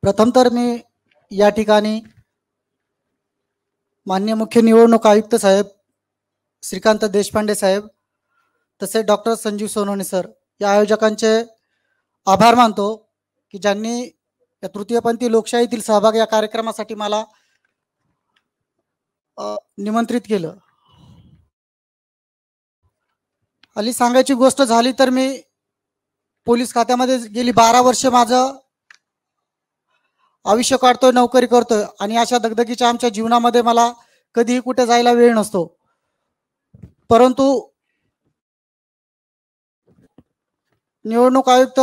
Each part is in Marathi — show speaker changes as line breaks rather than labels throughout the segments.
प्रथम तर मी या ठिकाणी माननीय मुख्य निवडणूक आयुक्त साहेब श्रीकांत देशपांडे साहेब तसेच डॉक्टर संजीव सोनवणे सर या आयोजकांचे आभार मानतो की ज्यांनी या तृतीयपंथी लोकशाहीतील सहभाग या कार्यक्रमासाठी मला निमंत्रित केलं। हल्ली सांगायची गोष्ट झाली तर मी पोलीस खात्यामध्ये गेली 12 वर्ष माझं आयुष्य काढतोय, नोकरी करतोय आणि अशा दगदगीच्या आमच्या जीवनामध्ये मला कधीही कुठे जायला वेळ नसतो। परंतु निवडणूक आयुक्त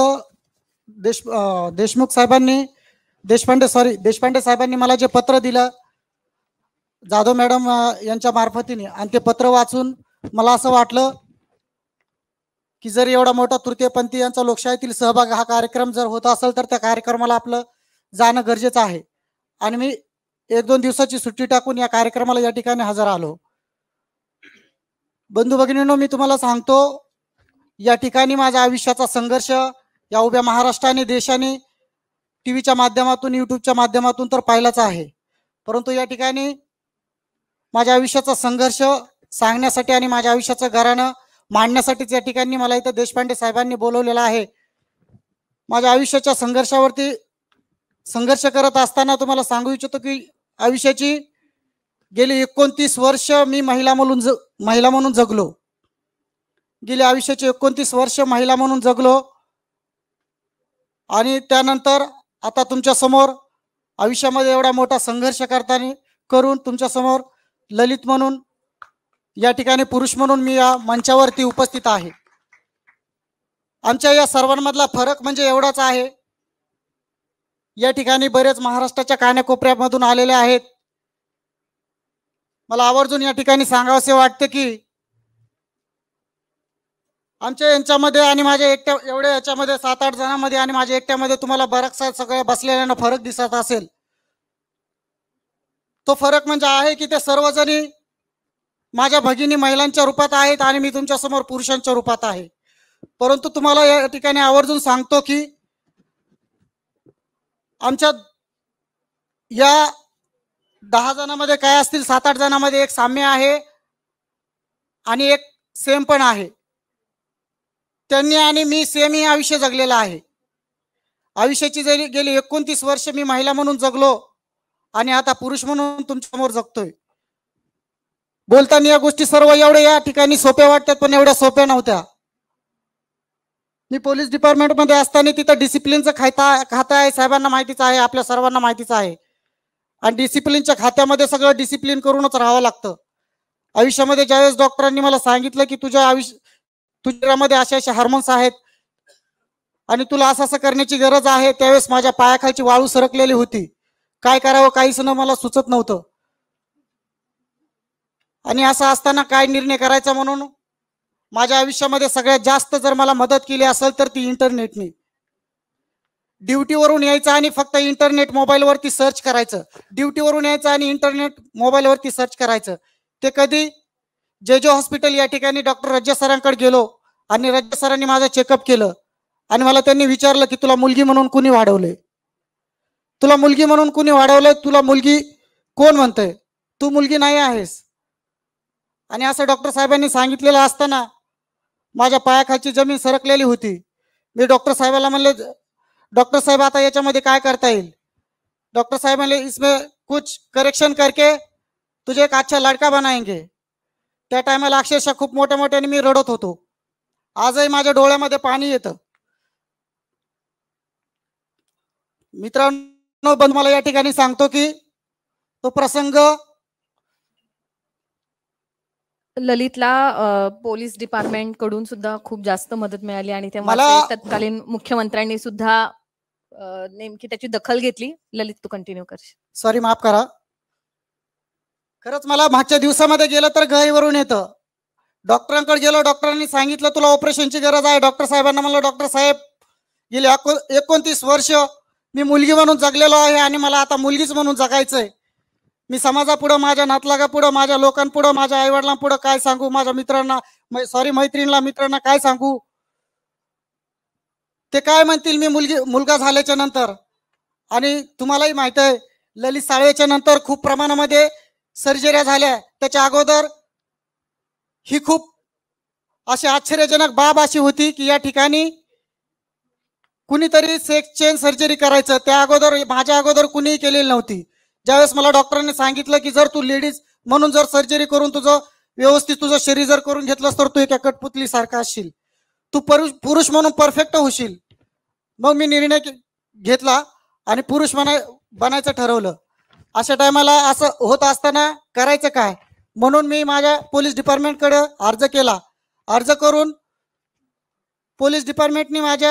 देशपांडे साहेबांनी मला जे पत्र दिलं जाधव मॅडम यांच्या मार्फतीने आणि ते पत्र वाचून मला असं वाटलं की जर एवढा मोठा तृतीयपंथीयांचा लोकशाहीतील सहभाग हा कार्यक्रम जर होत असेल तर त्या कार्यक्रमाला आपलं जाणं गरजेचं आहे आणि मी 1-2 दिवसाची सुट्टी टाकून या कार्यक्रमाला या ठिकाणी हजर आलो। बंधू भगिनींनो, मी तुम्हाला सांगतो या ठिकाणी माझ्या आयुष्याचा संघर्ष या उभ्या महाराष्ट्राने देशाने टीव्हीच्या माध्यमातून यूट्यूबच्या माध्यमातून तर पाहिलाच आहे, परंतु या ठिकाणी माझ्या आयुष्याचा संघर्ष सांगण्यासाठी आणि माझ्या आयुष्याचं घराणं मांडण्यासाठीच या ठिकाणी मला इथं देशपांडे साहेबांनी बोलवलेलं आहे। माझ्या आयुष्याच्या संघर्ष करत असताना तुम्हाला सांगू इच्छितो की आयुष्याची गेली 29 वर्ष मी महिला म्हणून जगलो। गेली आयुष्याची 29 वर्ष महिला म्हणून जगलो आणि त्यानंतर आता तुमच्या समोर आयुष्यामध्ये एवढा मोठा संघर्ष करून तुमच्या समोर ललित म्हणून या ठिकाणी पुरुष म्हणून मी या मंचावरती उपस्थित आहे। आमच्या या सर्वांमधला फरक म्हणजे एवढाच आहे, या ठिकाणी बरेच महाराष्ट्राच्या कानाकोपऱ्यामधून आलेले आहेत। मला आवर्जून या ठिकाणी सांगावसे वाटते की आमच्या यांच्यामध्ये आणि माझ्या एवढ्या याच्यामध्ये 7-8 जणांमध्ये आणि माझ्या एकट्यामध्ये तुम्हाला बराचसा सगळ्या बसलेल्यांना फरक दिसत असेल। तो फरक म्हणजे आहे की ते सर्वजणी माझ्या भगिनी महिलांच्या रूपात आहेत आणि मी तुमच्या समोर पुरुषांच्या रूपात आहे। परंतु तुम्हाला या ठिकाणी आवर्जून सांगतो की आमच्या या 10 जणांमध्ये काय असतील 7-8 जणांमध्ये एक साम्य आहे आणि एक सेम पण आहे। त्यांनी आणि मी सेम ही आयुष्य जगलेलं आहे। आयुष्याची गेली 29 वर्ष मी महिला म्हणून जगलो आणि आता पुरुष म्हणून तुमच्या समोर जगतोय। बोलताना या गोष्टी सर्व एवढ्या या ठिकाणी सोप्या वाटतात पण एवढ्या सोप्या नव्हत्या। मी पोलीस डिपार्टमेंटमध्ये असताना तिथं डिसिप्लिनचं खातं आहे, साहेबांना माहितीच आहे, आपल्या सर्वांना माहितीच आहे आणि डिसिप्लिनच्या खात्यामध्ये सगळं डिसिप्लिन करूनच राहावं लागतं। आयुष्यामध्ये ज्यावेळेस डॉक्टरांनी मला सांगितलं की तुझ्यामध्ये अशा हार्मोन्स आहेत आणि तुला असं करण्याची गरज आहे, त्यावेळेस माझ्या पायाखालची वाळू सरकलेली होती। काय करावं काहीच मला सुचत नव्हतं आणि असं असताना काय निर्णय करायचा म्हणून माझ्या आयुष्यामध्ये सगळ्यात जास्त जर मला मदत केली असेल तर ती इंटरनेटने। ड्युटीवरून यायचं आणि फक्त इंटरनेट मोबाईलवरती सर्च करायचं, ड्युटीवरून यायचं आणि इंटरनेट मोबाईलवरती सर्च करायचं। ते कधी जे हॉस्पिटल या ठिकाणी डॉक्टर रज्जा सरांकडे गेलो आणि रज्जा सरांनी माझं चेकअप केलं आणि मला त्यांनी विचारलं की तुला मुलगी म्हणून कुणी वाढवले, तुला मुलगी म्हणून कुणी वाढवलंय, तुला मुलगी कोण म्हणतंय, तू मुलगी नाही आहेस। आणि असं डॉक्टर साहेबांनी सांगितलेलं असताना माझ्या पायाखालची जमीन सरकलेली होती। मी डॉक्टर साहेबाला म्हणले, डॉक्टर साहेब आता याच्यामध्ये काय करता येईल? डॉक्टर साहेब म्हणले इसमें कुछ करेक्शन करके तुझे एक अच्छा लड़का बनाएंगे। त्या टायमाला अक्षरशः खूप मोठ्याने मी रडत होतो। आजही माझ्या डोळ्यामध्ये पाणी येतं। मित्रांनो, पण मला या ठिकाणी सांगतो की तो प्रसंग
ललितला पोलीस डिपार्टमेंट कडून सुद्धा खूप जास्त मदत मिळाली आणि तेव्हा तत्कालीन मुख्यमंत्र्यांनी सुद्धा नेमकी त्याची दखल घेतली। ललित, तू कंटिन्यू कर।
सॉरी, माफ करा। खरंच मला मागच्या दिवसामध्ये गेलं तर गहीवरून येतं। डॉक्टरांकडे गेलो, डॉक्टरांनी सांगितलं तुला ऑपरेशनची गरज आहे। डॉक्टर साहेबांना म्हणलं डॉक्टर साहेब गेली 29 वर्ष मी मुलगी म्हणून जगलेलो आहे आणि मला आता मुलगीच म्हणून जगायचंय। मी समाजापुढं, माझ्या नातलागापुढं, माझ्या लोकांपुढं, माझ्या आईवडिलांपुढं काय सांगू, माझ्या मित्रांना मित्रांना काय सांगू? ते काय म्हणतील मी मुलगा झाल्याच्या नंतर? आणि तुम्हालाही माहित आहे ललित साळवेच्या नंतर खूप प्रमाणामध्ये सर्जऱ्या झाल्या. त्याच्या अगोदर ही खूप अशी आश्चर्यजनक बाब अशी होती की या ठिकाणी कुणीतरी सेक्स चेंज सर्जरी करायचं, त्या अगोदर माझ्या अगोदर कुणीही केलेली नव्हती. ज्यावेळेस मला डॉक्टरांनी सांगितलं की जर तू लेडीज म्हणून जर सर्जरी करून तुझं व्यवस्थित तुझं शरीर जर करून घेतलंस तर तू एका कठपुतली सारखा असशील, तू पुरुष म्हणून परफेक्ट होशील. मग मी निर्णय घेतला आणि पुरुष बनायचं ठरवलं. अशा टायमाला असं होत असताना करायचं काय म्हणून मी माझ्या पोलीस डिपार्टमेंटकडे अर्ज केला. अर्ज करून पोलीस डिपार्टमेंटने माझ्या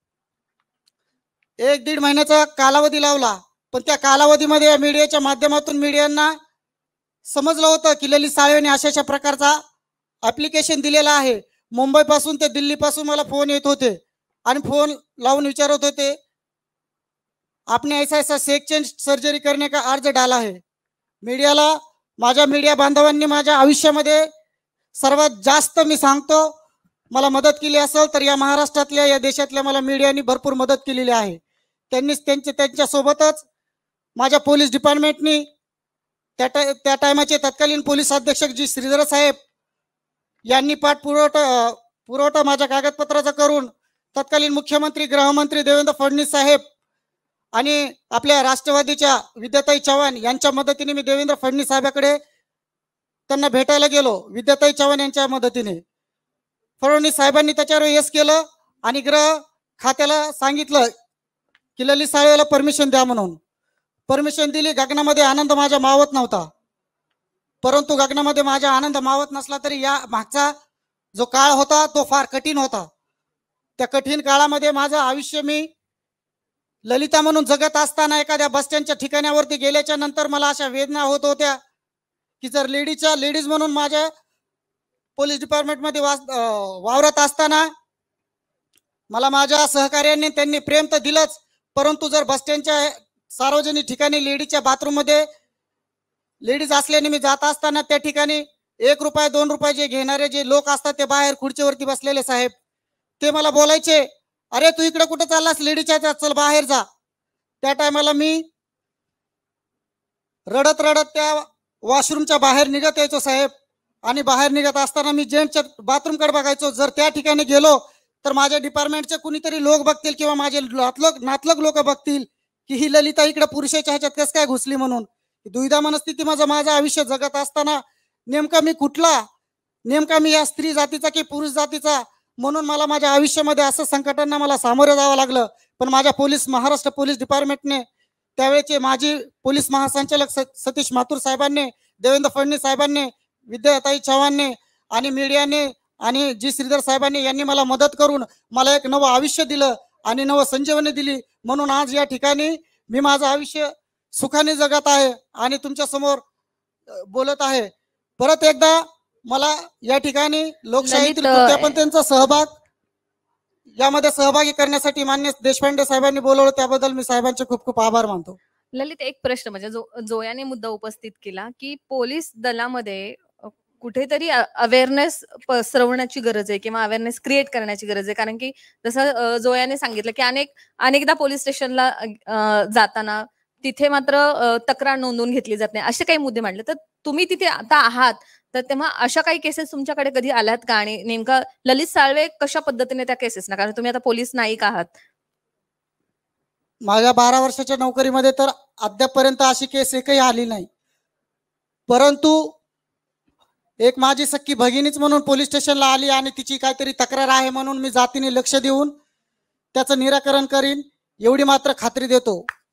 1-1.5 महिन्याचा कालावधी लावला. पण त्या कालावधीमध्ये मीडियाच्या माध्यमातून मीडियांना समजलं होतं की ललित साळवेने अशा प्रकारचा ऍप्लिकेशन दिलेला आहे. मुंबईपासून ते दिल्लीपासून मला फोन येत होते आणि फोन लावून विचारत होते आपने ऐसा सेक्स चेंज सर्जरी करने का अर्ज डाला है. मीडियाला माझ्या मीडिया बांधवांनी माझ्या आयुष्यामध्ये सर्वात जास्त मी सांगतो मला मदत केली असेल तर या महाराष्ट्रातल्या या देशातल्या मला मीडियाने भरपूर मदत केलेली आहे. त्यांनीच त्यांच्या सोबतच माझ्या पोलीस डिपार्टमेंटनी त्या टायमाचे तत्कालीन पोलीस अधीक्षक जी श्रीधर साहेब यांनी पुरवठा माझ्या कागदपत्राचा करून तत्कालीन मुख्यमंत्री गृहमंत्री देवेंद्र फडणवीस साहेब आणि आपल्या राष्ट्रवादीच्या विद्याताई चव्हाण यांच्या मदतीने मी देवेंद्र फडणवीस साहेबांकडे त्यांना भेटायला गेलो. विद्याताई चव्हाण यांच्या मदतीने फडणवीस साहेबांनी त्याच्यावर यश केलं आणि गृह खात्याला सांगितलं की ललित साळवेला परमिशन द्या म्हणून. परमिशन दिली. गगनामध्ये आनंद माझा मावत नव्हता. परंतु गगनामध्ये माझा आनंद मावत नसला तरी या मागचा जो काळ होता तो फार कठीण होता. त्या कठीण काळामध्ये माझं आयुष्य मी ललिता म्हणून जगत असताना एखाद्या बस स्टँडच्या ठिकाणावरती गेल्याच्या नंतर मला अशा वेदना होत होत्या की जर लेडीज म्हणून माझ्या पोलीस डिपार्टमेंटमध्ये वावरत असताना मला माझ्या सहकार्यांनी त्यांनी प्रेम तर दिलंच, परंतु जर बस स्टँडच्या सार्वजनिक ठिकाणी लेडीजच्या बाथरूममध्ये लेडीज असल्याने मी जात असताना त्या ठिकाणी 1 रुपया 2 रुपये जे घेणारे जे लोक असतात ते बाहेर खुर्चीवरती बसलेले साहेब ते मला बोलायचे अरे तू इकडे कुठे चाललास लेडीजच्या चल बाहेर जा. त्या टायमाला मी रडत त्या वॉशरूमच्या बाहेर निघत यायचो साहेब. आणि बाहेर निघत असताना मी जेंट्सच्या बाथरूमकडे बघायचो. जर त्या ठिकाणी गेलो तर माझ्या डिपार्टमेंटचे कुणीतरी लोक बघतील किंवा माझे नातलग लोक बघतील की ही ललिता इकडे पुरुषाच्या ह्याच्यात कसं काय घुसली म्हणून. दुविधा मनस्थिती माझं आयुष्य जगत असताना नेमका मी या स्त्री जातीचा की पुरुष जातीचा म्हणून मला माझ्या आयुष्यामध्ये असं संकटांना मला सामोरं जावं लागलं. पण माझ्या महाराष्ट्र पोलीस डिपार्टमेंटने त्यावेळेचे माजी पोलीस महासंचालक सतीश माथुर साहेबांनी, देवेंद्र फडणवीस साहेबांनी, विद्याताई चव्हाणने आणि मीडियाने आणि जी श्रीधर साहेबांनी यांनी मला मदत करून मला एक नवं आयुष्य दिलं आणि नवं संजीवनी दिली. म्हणून आज या ठिकाणी मी माझं आयुष्य सुखाने जगत आहे आणि तुमच्या समोर बोलत आहे. परत एकदा मला या ठिकाणी लोकशाहीतील त्यांचा सहभाग यामध्ये सहभागी करण्यासाठी मान्य देशपांडे साहेबांनी बोलवलं त्याबद्दल मी साहेबांचे खूप खूप आभार मानतो.
ललित, एक प्रश्न म्हणजे जोयाने मुद्दा उपस्थित केला की पोलीस दलामध्ये कुठेतरी अवेअरनेस पसरवण्याची गरज आहे किंवा अवेअरनेस क्रिएट करण्याची गरज आहे. कारण की जसं जोयाने सांगितलं की अनेकदा पोलीस स्टेशनला जाताना तिथे मात्र तक्रार नोंदवून घेतली जात नाही, असे काही मुद्दे मांडले. तर तुम्ही तिथे आता आहात तर तेव्हा अशा काही केसेस तुमच्याकडे कधी आल्यात का? आणि नेमका ललित साळवे कशा पद्धतीने त्या केसेस ना, कारण तुम्ही आता पोलीस नाईक आहात.
माझ्या 12 वर्षाच्या नोकरीमध्ये तर अद्यापपर्यंत अशी केस एकही आली नाही. परंतु एक माझी सख्खी भगिनीच म्हणून पोलीस स्टेशनला आली आणि तिची काहीतरी तक्रार आहे म्हणून मी जातीने लक्ष देऊन त्याचं निराकरण करीन एवढी मात्र खात्री देतो.